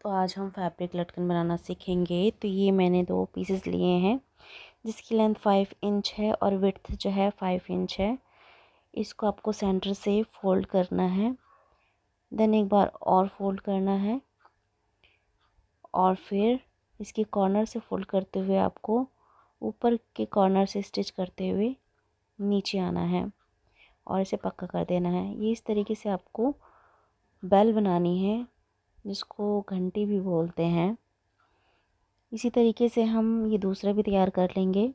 तो आज हम फैब्रिक लटकन बनाना सीखेंगे। तो ये मैंने 2 पीसेस लिए हैं जिसकी लेंथ 5 इंच है और विड्थ जो है 5 इंच है। इसको आपको सेंटर से फोल्ड करना है, देन एक बार और फोल्ड करना है और फिर इसके कॉर्नर से फोल्ड करते हुए आपको ऊपर के कॉर्नर से स्टिच करते हुए नीचे आना है और इसे पक्का कर देना है। ये इस तरीके से आपको बेल बनानी है जिसको घंटी भी बोलते हैं। इसी तरीके से हम ये दूसरा भी तैयार कर लेंगे।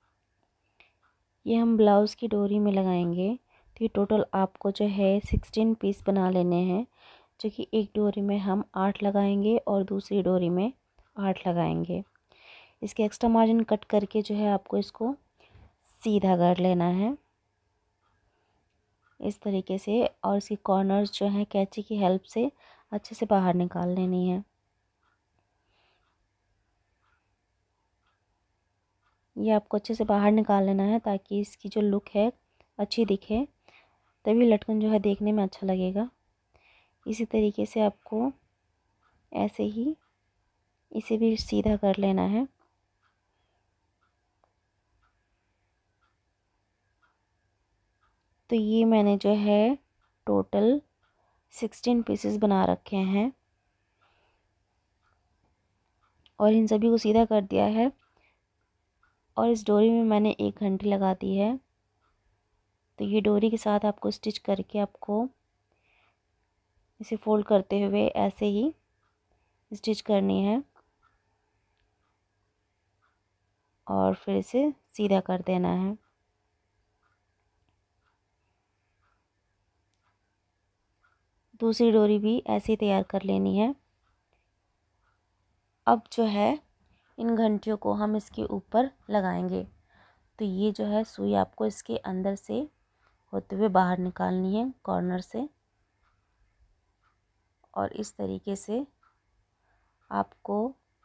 ये हम ब्लाउज़ की डोरी में लगाएंगे। तो ये टोटल आपको जो है 16 पीस बना लेने हैं, जो कि एक डोरी में हम 8 लगाएंगे और दूसरी डोरी में 8 लगाएंगे। इसके एक्स्ट्रा मार्जिन कट करके जो है आपको इसको सीधा कर लेना है इस तरीके से, और इसकी कॉर्नर्स जो हैं कैंची की हेल्प से अच्छे से बाहर निकाल लेनी है। ये आपको अच्छे से बाहर निकाल लेना है ताकि इसकी जो लुक है अच्छी दिखे, तभी लटकन जो है देखने में अच्छा लगेगा। इसी तरीके से आपको ऐसे ही इसे भी सीधा कर लेना है। तो ये मैंने जो है टोटल 16 पीसेस बना रखे हैं और इन सभी को सीधा कर दिया है और इस डोरी में मैंने 1 घंटी लगा दी है। तो ये डोरी के साथ आपको स्टिच करके आपको इसे फोल्ड करते हुए ऐसे ही स्टिच करनी है और फिर इसे सीधा कर देना है। दूसरी डोरी भी ऐसे ही तैयार कर लेनी है। अब जो है इन घंटियों को हम इसके ऊपर लगाएंगे। तो ये जो है सुई आपको इसके अंदर से होते हुए बाहर निकालनी है कॉर्नर से, और इस तरीके से आपको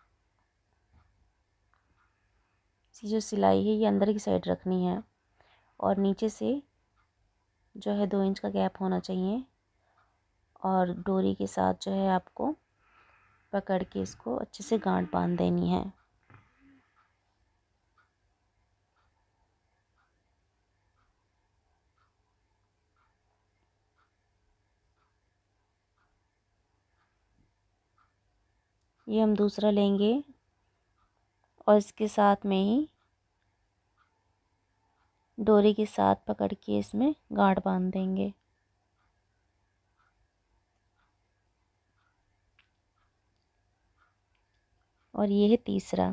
जो सिलाई है ये अंदर की साइड रखनी है और नीचे से जो है 2 इंच का गैप होना चाहिए और डोरी के साथ जो है आपको पकड़ के इसको अच्छे से गांठ बांध देनी है। ये हम दूसरा लेंगे और इसके साथ में ही डोरी के साथ पकड़ के इसमें गांठ बांध देंगे। और ये है तीसरा।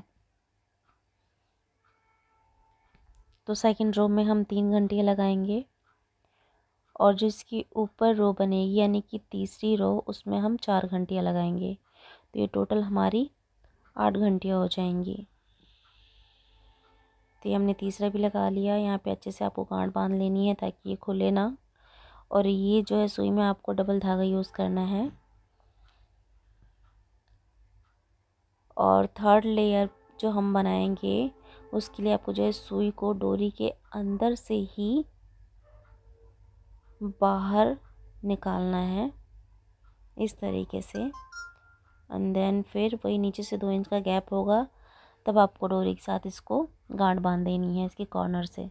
तो सेकंड रो में हम 3 घंटियाँ लगाएंगे और जो इसकी ऊपर रो बनेगी यानी कि तीसरी रो, उसमें हम 4 घंटियाँ लगाएंगे। तो ये टोटल हमारी 8 घंटियाँ हो जाएंगी। तो ये हमने तीसरा भी लगा लिया। यहाँ पे अच्छे से आपको गांठ बांध लेनी है ताकि ये खुले ना। और ये जो है सुई में आपको डबल धागा यूज़ करना है। और थर्ड लेयर जो हम बनाएंगे उसके लिए आपको जो है सुई को डोरी के अंदर से ही बाहर निकालना है इस तरीके से, एंड देन फिर वही नीचे से 2 इंच का गैप होगा, तब आपको डोरी के साथ इसको गांठ बांध देनी है इसके कॉर्नर से।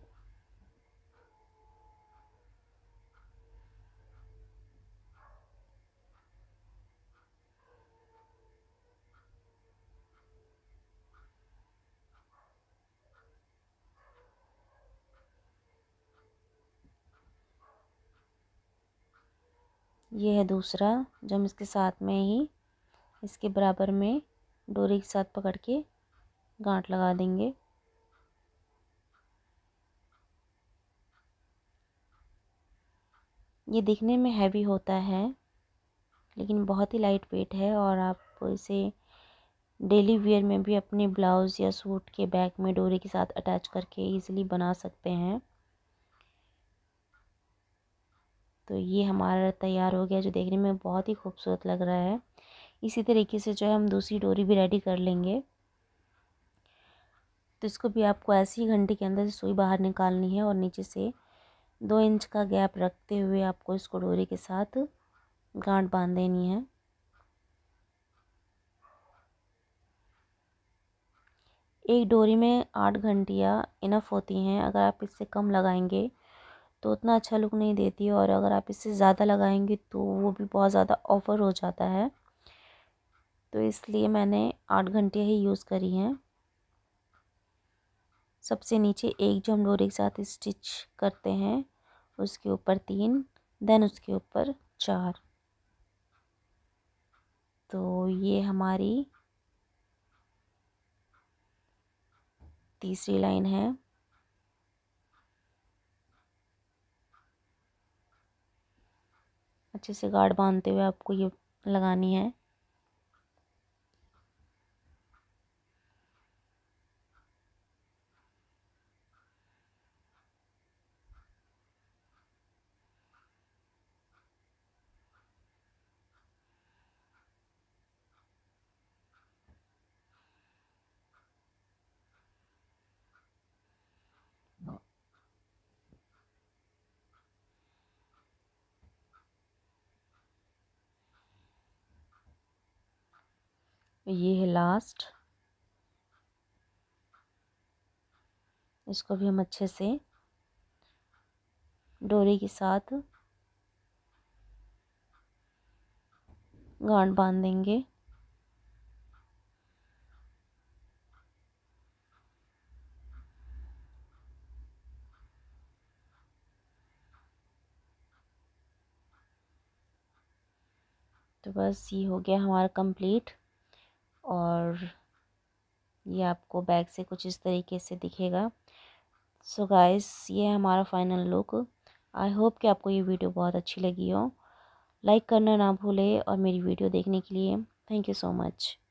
ये है दूसरा, जो हम इसके साथ में ही इसके बराबर में डोरी के साथ पकड़ के गांठ लगा देंगे। ये दिखने में हैवी होता है लेकिन बहुत ही लाइट वेट है और आप इसे डेली वेयर में भी अपने ब्लाउज़ या सूट के बैक में डोरी के साथ अटैच करके इजीली बना सकते हैं। तो ये हमारा तैयार हो गया, जो देखने में बहुत ही खूबसूरत लग रहा है। इसी तरीके से जो है हम दूसरी डोरी भी रेडी कर लेंगे। तो इसको भी आपको ऐसी ही घंटे के अंदर से सुई बाहर निकालनी है और नीचे से 2 इंच का गैप रखते हुए आपको इसको डोरी के साथ गांठ बांध देनी है। एक डोरी में 8 घंटियाँ इनफ होती हैं। अगर आप इससे कम लगाएंगे तो उतना अच्छा लुक नहीं देती, और अगर आप इससे ज़्यादा लगाएंगे तो वो भी बहुत ज़्यादा ऑफर हो जाता है। तो इसलिए मैंने 8 घंटियाँ ही यूज़ करी हैं। सबसे नीचे एक जो हम डोरी के साथ स्टिच करते हैं, उसके ऊपर 3, देन उसके ऊपर 4। तो ये हमारी तीसरी लाइन है। अच्छे से गार्ड बांधते हुए आपको ये लगानी है। ये है लास्ट। इसको भी हम अच्छे से डोरी के साथ गांठ बांध देंगे। तो बस ये हो गया हमारा कंप्लीट, और ये आपको बैक से कुछ इस तरीके से दिखेगा। सो गाइस, ये है हमारा फाइनल लुक। आई होप कि आपको ये वीडियो बहुत अच्छी लगी हो। लाइक करना ना भूले, और मेरी वीडियो देखने के लिए थैंक यू सो मच।